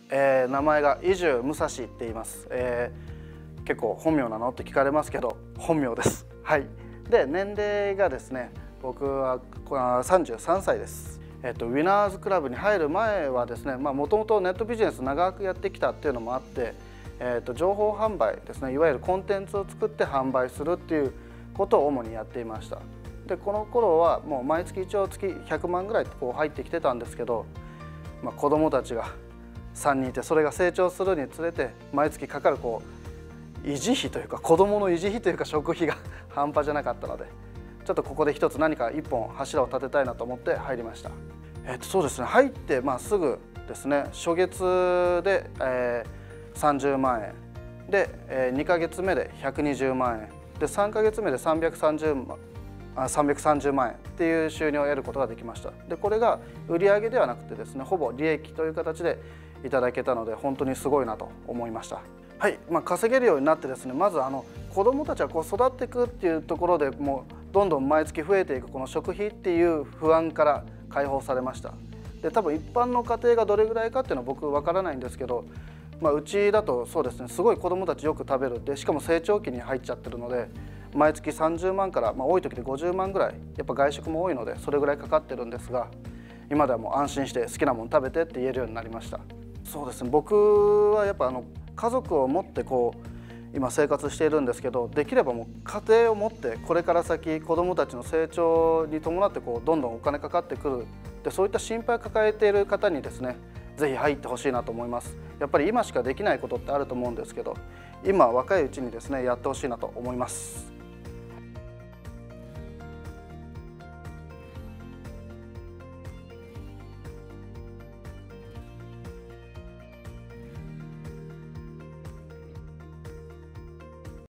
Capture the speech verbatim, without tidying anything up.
えー、名前が伊集武蔵って言います。えー、結構本名なのって聞かれますけど本名です。はい。で年齢がですね、僕はさんじゅうさんさいです。えっとウィナーズクラブに入る前はですね、まあもともとネットビジネス長くやってきたっていうのもあって、えっと情報販売ですね、いわゆるコンテンツを作って販売するっていうことを主にやっていました。でこの頃はもう毎月一応月ひゃくまんぐらいこう入ってきてたんですけど、まあ、子どもたちがさんにんいて、それが成長するにつれて毎月かかるこう維持費というか子どもの維持費というか食費が半端じゃなかったので、ちょっとここで一つ何か一本柱を立てたいなと思って入りました。えっとそうですね、入ってまあすぐですね、初月で、えー、さんじゅうまんえんで、えー、にかげつめでひゃくにじゅうまんえんでさんかげつめでさんびゃくさんじゅうまんさんびゃくさんじゅうまんえんっていう収入を得ることができました。でこれが売上ではなくてですね、ほぼ利益という形でいただけたので本当にすごいなと思いました。はい、まあ、稼げるようになってですね、まずあの子どもたちはこう育っていくっていうところでもうどんどん毎月増えていくこの食費っていう不安から解放されました。で多分一般の家庭がどれぐらいかっていうのは僕わからないんですけど、まあ、うちだとそうですね、すごい子どもたちよく食べるで、しかも成長期に入っちゃってるので毎月さんじゅうまんから、まあ、多い時でごじゅうまんぐらい、やっぱ外食も多いのでそれぐらいかかってるんですが、今ではもう安心して好きなもの食べてって言えるようになりました。そうですね、僕はやっぱあの家族を持ってこう今生活しているんですけど、できればもう家庭を持ってこれから先子どもたちの成長に伴ってこうどんどんお金かかってくるで、そういった心配を抱えている方にですね、ぜひ入ってほしいなと思います。やっぱり今しかできないことってあると思うんですけど、今若いうちにですねやってほしいなと思います。